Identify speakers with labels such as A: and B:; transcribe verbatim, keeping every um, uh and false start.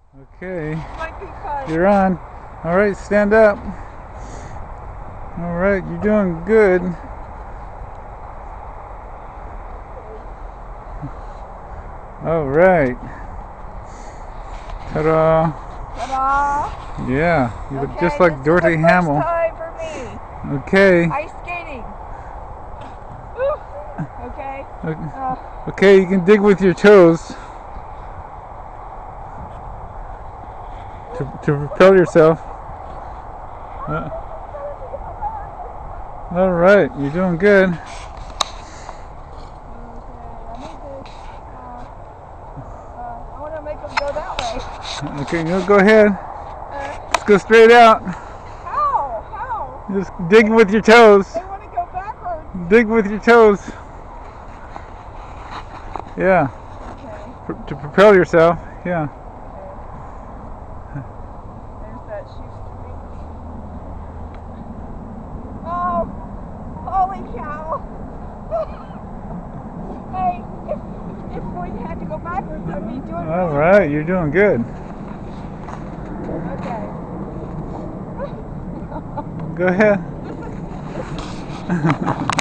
A: Okay,
B: Might be fun.
A: you're on. All right, stand up. All right, you're doing good. All right. Ta-da.
B: Ta-da!
A: Yeah, you look
B: Okay,
A: just like
B: this
A: Dorothy
B: is the first
A: Hamill.
B: time for me.
A: Okay.
B: Ice skating. Woo. Okay. Uh,
A: Okay, you can dig with your toes to, to propel yourself. Uh, all right, you're doing good.
B: I want to make them go that way.
A: Okay, no, go ahead.
B: Uh,
A: Let's go straight out.
B: how? How?
A: Just dig with your toes.
B: They want to go backwards.
A: Dig with your toes. Yeah.
B: Okay.
A: P- to propel yourself. Yeah.
B: Okay. There's that shoestring. Oh, holy cow. Hey, if, if we had to go backwards, I'd be doing
A: All
B: really
A: right,
B: good.
A: you're doing good.
B: Okay.
A: Go ahead.